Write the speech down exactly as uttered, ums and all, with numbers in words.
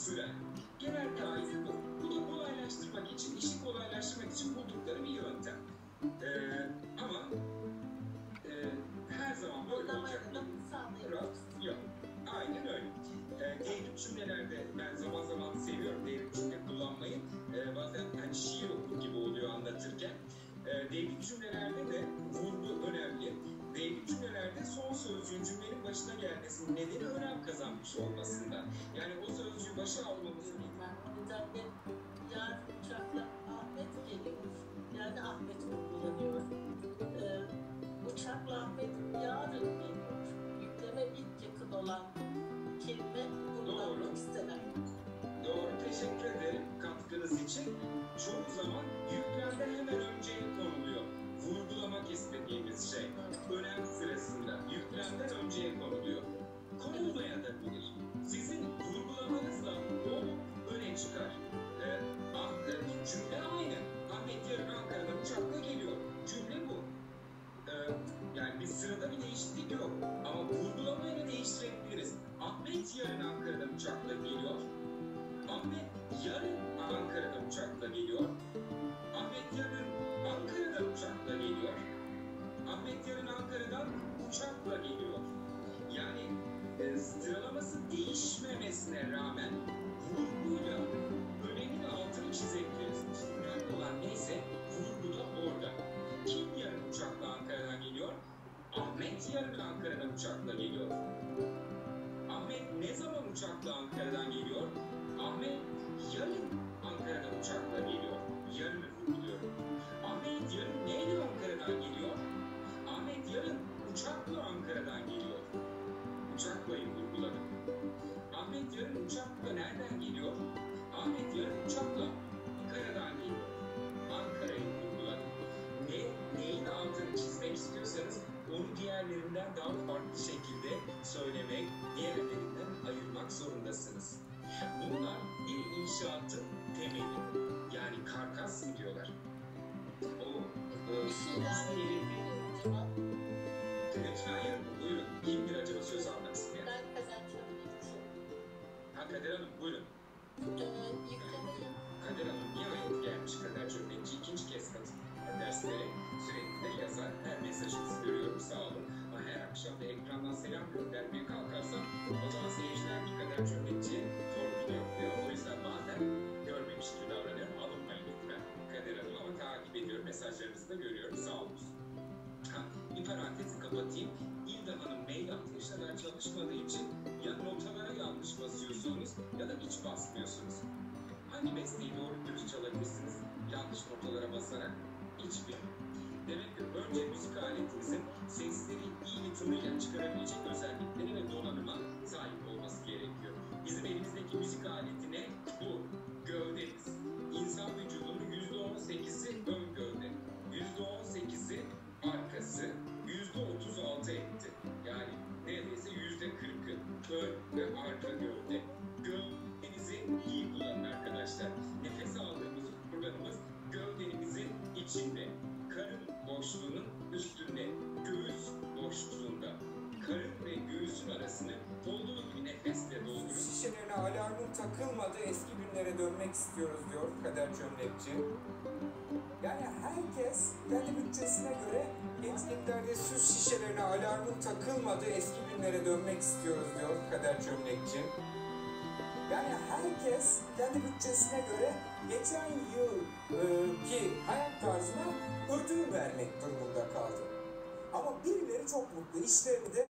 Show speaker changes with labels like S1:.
S1: sıra. Genel kaide bu. Bu da kolaylaştırmak için, işi kolaylaştırmak için buldukları bir yöntem. Ee, ama e, her zaman böyle olacak. Yok. Aynen öyle. Ee, devrik cümlelerde ben zaman zaman seviyorum devrik cümle kullanmayı. Ee, bazen hani şiir okur gibi oluyor anlatırken. Ee, devrik cümlelerde de vurgu önemli. Devrik cümlelerde son sözcüğün cümlenin başına gelmesinin nedeni önem kazanmış olmasında. Yani o sözcüğü başa almamızın...
S2: Zaten yarın uçakla Ahmet geliyor. Yani Ahmet kullanıyor. Ee, uçakla Ahmet yarın geliyor. Yükleme ilk yakın olan kelime kullanmak istenen.
S1: Doğru, teşekkür ederim katkınız için. Çoğu zaman yüklemde hemen önceye konuluyor. Vurgulamak istediğimiz şey. Önem sırasında yüklemden önceye konuluyor. Konulmaya da bilir. Sizin vurgulamanızla o öne çıkar. Ee, ah, cümle aynı. Ahmet yarın Ankara'dan uçakla geliyor. Cümle bu. Ee, yani bir sırada bir değişiklik yok. Ama vurgulamayla değiştirebiliriz. Ahmet yarın Ankara'dan uçakla geliyor. Ahmet yarın Ankara'dan uçakla geliyor. Ahmet yarın Ankara'dan uçakla geliyor. Ahmet yarın Ankara'dan uçakla geliyor. Yani e, sıralaması değişmemesine rağmen vurguyla önemin altını çizebiliriz. Önemli olan neyse vurgu da orada. Kim yarın uçakla Ankara'dan geliyor? Ahmet yarın Ankara'dan uçakla geliyor. Ahmet ne zaman uçakla Ankara'dan geliyor? Ahmet yarın Ankara'dan uçakla geliyor. Yarını vurguluyorum. Ahmet yarın neyle Ankara'dan geliyor? Ahmet yarın uçakla Ankara'dan geliyor. Uçaklayı vurguladım. Ahmet yarın uçakla nereden geliyor? Ahmet yarın uçakla Ankara'dan geliyor. Ankara'yı vurguladım. Ne, neyin altını çizmek istiyorsanız onu diğerlerinden daha farklı şekilde söylemek, diğerlerinden ayırmak zorundasınız. Bunlar bir inşaatın temeli. Yani karkas mı diyorlar? O e,
S2: Bir şeyler
S1: lütfen yarın buyurun. Kimdir acaba söz almak isteyen?
S2: ben kazanacağım için.
S1: Ha Kader Hanım buyurun.
S2: Ee, yüklemeyi
S1: Kader Hanım niye ayıp gelmiş Kader Cömlekçi ikinci kez katılıyor derslere. Sürekli de yazar. Her mesajınızı görüyorum sağ olun. Ama her akşam da ekrandan selam göndermeye kalkarsam o zaman seyirciler ki Kader Cömlekçi torpil yapıyor. O yüzden bazen görmemiş gibi davranıyorum. Alınmayın lütfen. Kader Hanım ama takip ediyorum. Mesajlarınızı da görüyorum. Sağ olun. Ha, bir parantezi kapatayım. İlda Hanım mail atmışlar çalışmadığı için ya notalara yanlış basıyorsunuz ya da hiç basmıyorsunuz. Hangi mesleği doğru dürüst çalabilirsiniz yanlış notalara basarak? Hiçbir. Demek ki önce müzik aletimizin sesleri iyi bir tınıyla çıkarabilecek özellikleri ve donanıma sahip olması gerekiyor. Bizim elimizdeki müzik aleti ne? Bu. Gövdemiz. İnsan vücudunun yüzde on sekizi ön gövde. yüzde on sekizi arkası. yüzde otuz altı etti. Yani neredeyse yüzde kırkı ön ve arka gövde. Gövdenizi iyi kullanın arkadaşlar. Nefes aldığımız organımız gövdenimizin içinde. Karın boşluğunun üstünde. Göğüs boşluğunda. Karın ve göğüsün arasını olduğu gibi nefesle doldurun.
S3: Şişelerine alarmın takılmadığı eski günlere dönmek istiyoruz diyor Kader Cömlekçi. Yani herkes kendi bütçesine göre etkinliklerde süs şişelerine alarmın takılmadığı eski günlere dönmek istiyoruz diyor Kader Cömlekçi. Yani herkes kendi bütçesine göre geçen yılki hayat tarzına ödül vermek durumunda kaldı. Ama birileri çok mutlu, işlerini de